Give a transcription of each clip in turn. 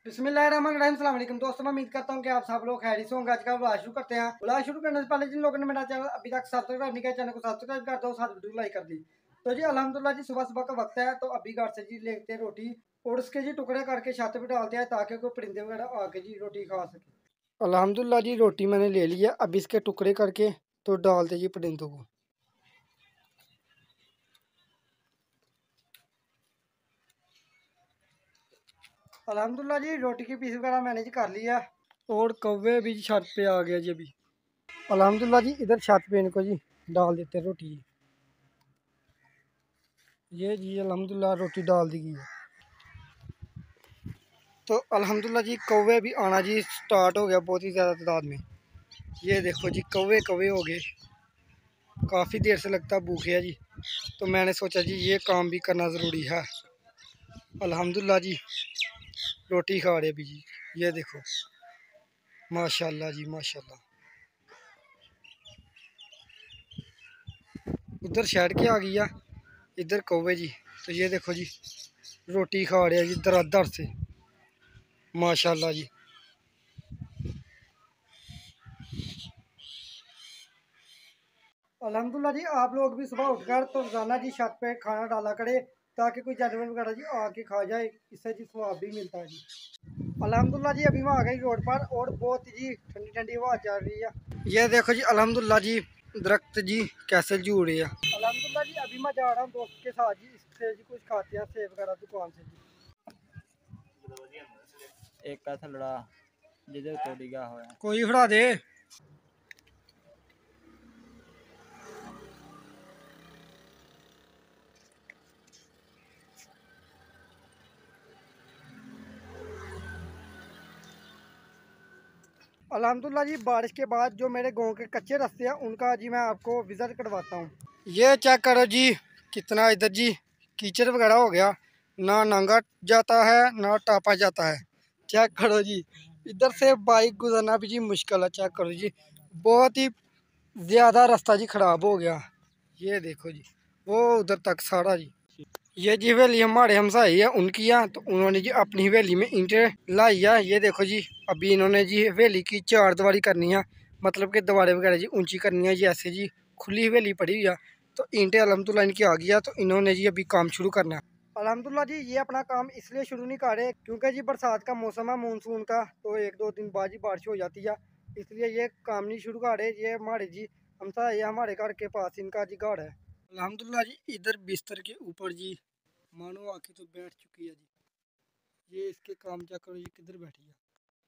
बिस्मिल्लाहिर्रहमानिर्रहीम। अस्सलाम वालेकुम दोस्तों, मैं उम्मीद करता हूँ कि आप सब लोग खैरियत से होंगे। आज का व्लॉग शुरू करते हैं। व्लॉग शुरू करने से पहले जिन लोगों ने मेरा चैनल अभी तक सब्सक्राइब नहीं किया, चैनल को सब्सक्राइब कर दो, साथ वीडियो लाइक कर दी। तो जी अल्हम्दुलिल्लाह जी, सुबह सुबह का वक्त है, तो अभी घर से जी लेते हैं रोटी और उसके जी टुकड़े करके छत पे डालते हैं ताकि कोई परिंदे वगैरह आके जी रोटी खा सके। अल्हम्दुलिल्लाह जी, रोटी मैंने ले ली है। अब इसके टुकड़े करके तो डालते जी परिंदों को। अल्हम्दुलिल्लाह जी, रोटी की पीस वगैरह मैंने जी कर लिया और कौवे भी छत पे आ गया जी अभी। अल्हम्दुलिल्लाह जी, इधर छत पे इनको जी डाल देते रोटी। ये जी अल्हम्दुलिल्लाह रोटी डाल दी गई है। तो अल्हम्दुलिल्लाह जी, कौवे भी आना जी स्टार्ट हो गया बहुत ही ज़्यादा तादाद में। ये देखो जी, कौवे कौवे हो गए। काफ़ी देर से लगता भूखे है जी, तो मैंने सोचा जी ये काम भी करना ज़रूरी है। अल्हम्दुलिल्लाह जी, रोटी खा रहे भी जी। ये देखो, माशाल्लाह जी माशाल्लाह। उधर शैड के आ गया, इधर कौवे जी। तो ये देखो जी, रोटी खा रहे हैं जी दर से, माशाल्लाह जी। अल्हम्दुलिल्लाह जी, आप लोग भी सुबह उठकर तो रोजाना जी छत पे खाना डाला करे ताकि कोई जानवर वगैरह जी आके खा जाए, इससे जी स्वाब भी मिलता है जी। अल्हम्दुलिल्लाह जी, अभी मैं आ गई रोड पर और बहुत ही जी ठंडी ठंडी हवा चल रही है। ये देखो जी अल्हम्दुलिल्लाह जी, दरख्त जी कैसे झूल रही है। अल्हम्दुलिल्लाह जी, अभी मैं जा रहा हूँ दोस्त के साथ जी, इससे जी कुछ खाते हैं सेब वगैरह दुकान से जी। एक का थलड़ा जिधर तो डिगा हुआ है। कोई फड़ा दे। अल्हम्दुलिल्लाह जी, बारिश के बाद जो मेरे गांव के कच्चे रास्ते हैं उनका जी मैं आपको विजिट करवाता हूँ। ये चेक करो जी, कितना इधर जी कीचड़ वगैरह हो गया। ना नांगा जाता है ना टापा जाता है। चेक करो जी, इधर से बाइक गुजरना भी जी मुश्किल है। चेक करो जी, बहुत ही ज़्यादा रास्ता जी ख़राब हो गया। ये देखो जी, वो उधर तक सारा जी। ये जी हवेली हमारे हमसाई है उनकी है, तो उन्होंने जी अपनी हवेली में ईंटें लाई है। ये देखो जी, अभी इन्होंने जी हवेली की चार दीवारी करनी है, मतलब कि दीवारें वगैरह जी ऊंची करनी है। जी ऐसे जी खुली हवेली पड़ी हुई है, तो ईंटें अल्हम्दुलिल्लाह इनकी आ गई है, तो इन्होंने जी अभी काम शुरू करना है। अल्हम्दुलिल्लाह जी, ये अपना काम इसलिए शुरू नहीं कर रहे क्योंकि जी बरसात का मौसम है मानसून का, तो एक दो दिन बाद जी बारिश हो जाती है, इसलिए ये काम नहीं शुरू कर रहे। ये हमारे जी हमसाई है, हमारे घर के पास इनका जी घर है। अल्हम्दुलिल्लाह जी, इधर बिस्तर के ऊपर जी मानो आके तो बैठ चुकी है जी। ये इसके काम चेक करो जी, किधर बैठी है।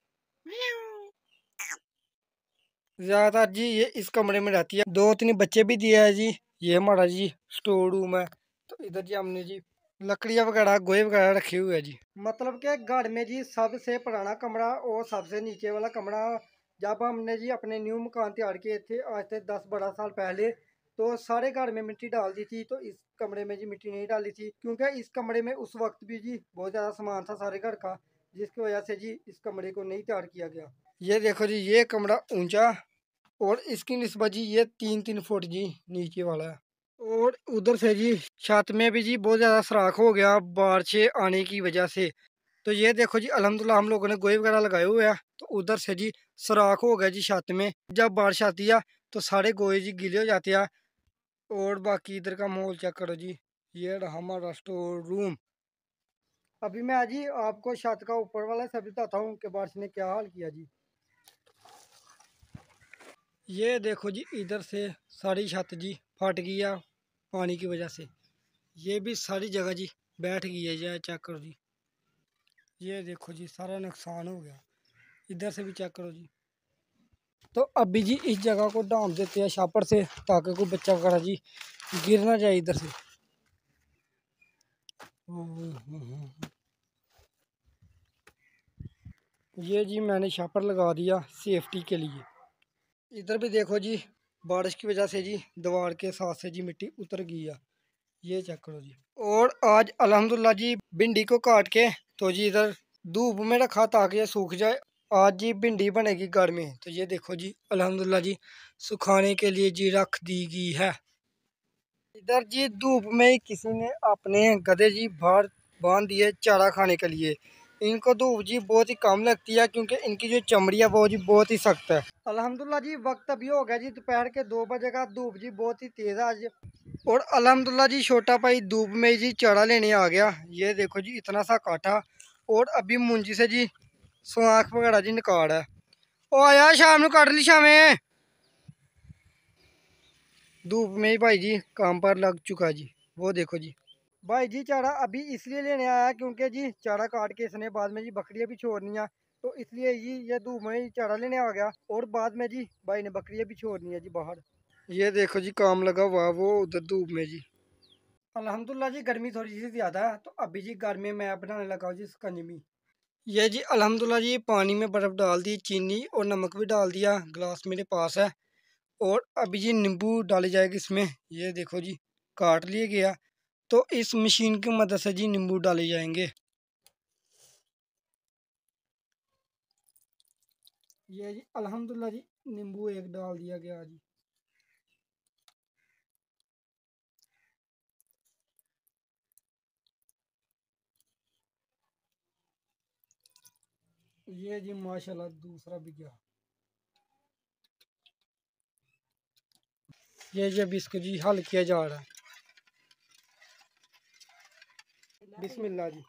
ज्यादातर जी ये इस कमरे में रहती है। दो तीन बच्चे भी दिए है जी। ये हमारा जी स्टोर रूम है, तो इधर जी हमने जी लकड़ियाँ वगैरह गोए वगैरह रखे हुए है जी। मतलब के घर में जी सबसे पुराना कमरा और सबसे नीचे वाला कमरा, जब हमने जी अपने न्यू मकान तैयार किए थे आज से 10-12 साल पहले, तो सारे घर में मिट्टी डाल दी थी, तो इस कमरे में जी मिट्टी नहीं डाली थी क्योंकि इस कमरे में उस वक्त भी जी बहुत ज़्यादा सामान था सारे घर का, जिसकी वजह से जी इस कमरे को नहीं तैयार किया गया। ये देखो जी, ये कमरा ऊंचा और इसकी निस्बत जी ये 3-3 फुट जी नीचे वाला है। और उधर से जी छत में भी जी बहुत ज़्यादा सुराख हो गया बारिश आने की वजह से। तो ये देखो जी अल्हम्दुलिल्लाह, हम लोगों ने गोए वगैरह लगाए हुए हैं, तो उधर से जी सुराख हो गया जी छत में। जब बारिश आती है तो सारे गोए जी गीले हो जाते हैं। और बाकी इधर का माहौल चेक करो जी, ये रहा हमारा स्टोर रूम। अभी मैं जी आपको छत का ऊपर वाला सब बताता हूँ कि बारिश ने क्या हाल किया जी। ये देखो जी, इधर से सारी छत जी फट गई है पानी की वजह से। ये भी सारी जगह जी बैठ गई है जी, चेक करो जी। ये देखो जी, सारा नुकसान हो गया। इधर से भी चेक करो जी। तो अभी जी इस जगह को ढांप देते हैं छापर से ताकि कोई बच्चा वगैरह जी गिर ना जाए इधर से। ये जी मैंने छापर लगा दिया सेफ्टी के लिए। इधर भी देखो जी, बारिश की वजह से जी दीवार के साथ से जी मिट्टी उतर गई है। ये चेक करो जी। और आज अल्हम्दुलिल्लाह जी भिंडी को काट के तो जी इधर धूप में रखा ताकि ये सूख जाए। आज जी भिंडी बनेगी घर में, तो ये देखो जी अल्हम्दुलिल्लाह जी सुखाने के लिए जी रख दी गई है। इधर जी धूप में ही किसी ने अपने गधे जी बाहर बांध दिए चारा खाने के लिए। इनको धूप जी बहुत ही कम लगती है क्योंकि इनकी जो चमड़ी है वो जी बहुत ही सख्त है। अल्हम्दुलिल्लाह जी वक्त अभी हो गया जी दोपहर के 2 बजे का। धूप जी बहुत ही तेज़ है आज। और अल्हम्दुलिल्लाह जी छोटा भाई धूप में जी चारा लेने आ गया। ये देखो जी इतना सा काटा और अभी मुंजी से जी सुआख वगैरह जी निकाल है। ओ आया शाम को काट ली शामें। धूप में ही भाई जी काम पर लग चुका जी। वो देखो जी भाई जी चारा अभी इसलिए लेने आया क्योंकि जी चारा काट के इसने बाद में जी बकरियां भी छोड़नी है, तो इसलिए जी ये धूप में ही चारा लेने आ गया। और बाद में जी भाई ने बकरियां भी छोड़नी है जी बाहर। ये देखो जी काम लगा हुआ वो उधर धूप में जी। अल्हम्दुलिल्लाह जी गर्मी थोड़ी सी ज़्यादा है तो अभी जी गर्मी में मैं बनाने लगा हूँ जी शिकंजवी। ये जी अल्हम्दुलिल्लाह जी पानी में बर्फ़ डाल दी, चीनी और नमक भी डाल दिया, गिलास मेरे पास है। और अभी जी नींबू डाली जाएगी इसमें। ये देखो जी काट लिए गया, तो इस मशीन की मदद से जी नींबू डाले जाएंगे। ये जी अल्हम्दुलिल्लाह जी नींबू एक डाल दिया गया जी। ये जी माशाल्लाह दूसरा भी गया। ये जब इसको जी हल किया जा रहा है। बिस्मिल्लाह जी।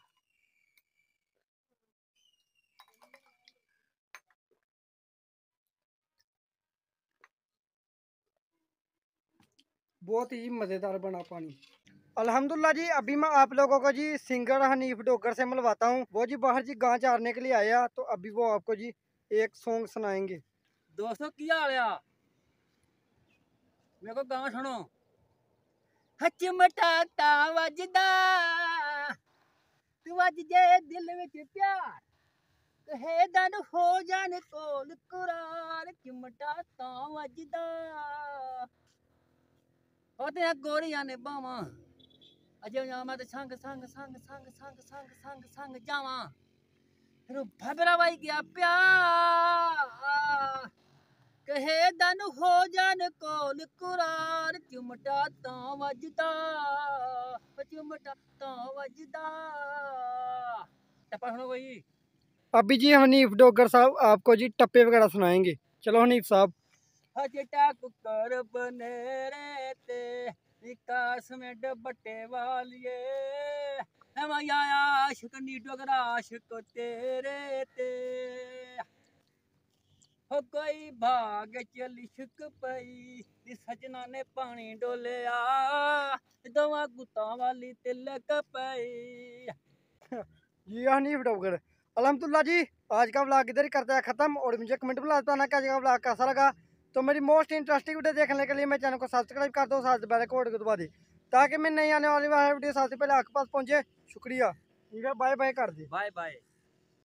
बहुत ही मज़ेदार बना पानी। अल्हम्दुलिल्लाह जी अभी मैं आप लोगों को जी सिंगर हनीफ डोगर से मिलवाता हूँ। वो जी बाहर जी गांव चारने के लिए आया, तो अभी वो आपको जी एक सॉन्ग सुनाएंगे। दोस्तों की हाल है? मेरे को गाना सुनो। हचमटाता वजदा तू वज जे दिल विच प्यार कहे दन हो जाने कोल कुरार चिमटाता वजदा ओते गोरियां ने बावा अजे मैं तो संग संग संग संग संग संग संग संग जावा फिर भबरा भाई गया प्यार कहे दन हो जान कोल कुरार चिमटा ता वजदा चिमटा ता वजदा टप्पा सुनो कोई। अभी जी हनीफ डोगर साहब आपको जी टप्पे वगैरह सुनाएंगे। चलो हनीफ साहब। हजटा कुकर बनेरे ते विकास में डबटे वालिए माया आशिकनी डोगरा आशिक तेरे ते हो कोई भाग च लिशक पई सजना ने पानी डोलिया दवा गुत्ता वाली तिलक पई। जी हनीफ डोगर। अल्हम्दुलिल्लाह जी आज का व्लॉग इधर ही करते हैं ख़त्म। और मुझे कमेंट में बताना कि आज का व्लॉग कैसा लगा। तो मेरी मोस्ट इंटरेस्टिंग वीडियो देखने के लिए मेरे चैनल को सब्सक्राइब कर दो, साथ बेल आइकन को दबा दे ताकि मैं नई आने वाली वीडियो सबसे पहले आपके पास पहुंचे। शुक्रिया। ठीक है बाय बाय कर दे। Bye bye.